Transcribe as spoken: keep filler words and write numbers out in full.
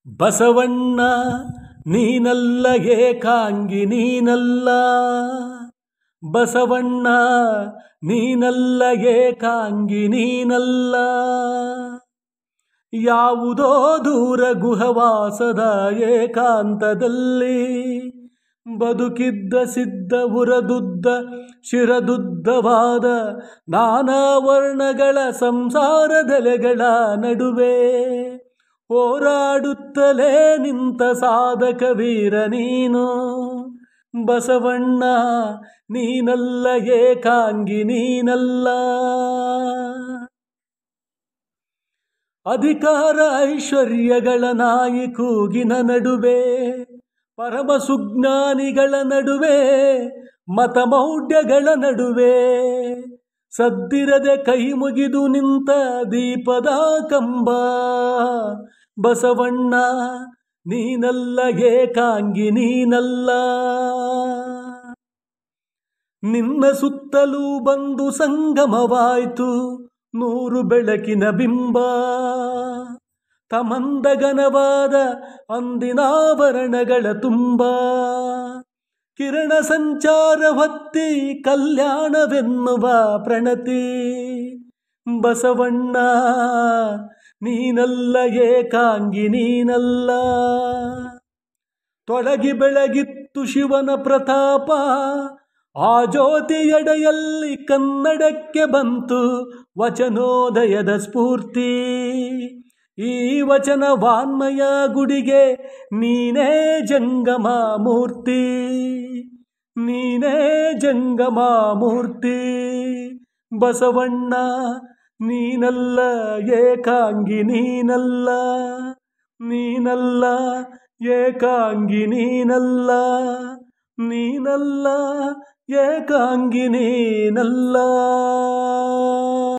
ಬಸವಣ್ಣ ನೀನಲ್ಲ ಏಕಾಂಗಿ ನೀನಲ್ಲ, ಬಸವಣ್ಣ ನೀನಲ್ಲ ಏಕಾಂಗಿ ನೀನಲ್ಲ. ಯಾವುದೋ ದೂರ ಗುಹವಾಸದ ಏಕಾಂತದಲ್ಲಿ ಬದುಕಿದ್ದ ಸಿದ್ಧ ಉರದುದ್ದ ಶಿರದುದ್ದವಾದ ನಾನಾ ವರ್ಣಗಳ ಸಂಸಾರದೆಲೆಗಳ ನಡುವೆ ಹೋರಾಡುತ್ತಲೇ ನಿಂತ ಸಾಧಕ ವೀರ ನೀನು. ಬಸವಣ್ಣ ನೀನಲ್ಲ ಏಕಾಂಗಿ ನೀನಲ್ಲ. ಅಧಿಕಾರ ಐಶ್ವರ್ಯಗಳ ನಾಯಿ ಕೂಗಿನ ನಡುವೆ, ಪರಮ ಸುಜ್ಞಾನಿಗಳ ನಡುವೆ, ಮತ ಮೌಢ್ಯಗಳ ನಡುವೆ ಸದ್ದಿರದೆ ಕೈ ಮುಗಿದು ನಿಂತ ದೀಪದ ಕಂಬ. ಬಸವಣ್ಣ ನೀನಲ್ಲ ಏಕಾಂಗಿ ನೀನಲ್ಲ. ನಿನ್ನ ಸುತ್ತಲೂ ಬಂದು ಸಂಗಮವಾಯ್ತು ನೂರು ಬೆಳಕಿನ ಬಿಂಬ. ತಮಂದಗನವಾದ ಅಂದಿನಾಭರಣಗಳ ತುಂಬ ಕಿರಣ ಸಂಚಾರ ಹೊತ್ತಿ ಕಲ್ಯಾಣವೆನ್ನುವ ಪ್ರಣತಿ. ಬಸವಣ್ಣ ನೀನಲ್ಲ ಏಕಾಂಗಿ ನೀನಲ್ಲ. ತೊಡಗಿ ಬೆಳಗಿತ್ತು ಶಿವನ ಪ್ರತಾಪ, ಆ ಜ್ಯೋತಿಯಡೆಯಲ್ಲಿ ಕನ್ನಡಕ್ಕೆ ಬಂತು ವಚನೋದಯದ ಸ್ಫೂರ್ತಿ. ಈ ವಚನ ವಾನ್ಮಯ ಗುಡಿಗೆ ನೀನೇ ಜಂಗಮ ಮೂರ್ತಿ, ನೀನೇ ಜಂಗಮ ಮೂರ್ತಿ. ಬಸವಣ್ಣ ನೀನಲ್ಲ ಏಕಾಂಗಿ ನೀನಲ್ಲ, ನೀನಲ್ಲ ಏಕಾಂಗಿ ನೀನಲ್ಲ, ನೀನಲ್ಲ ಏಕಾಂಗಿ ನೀನಲ್ಲ.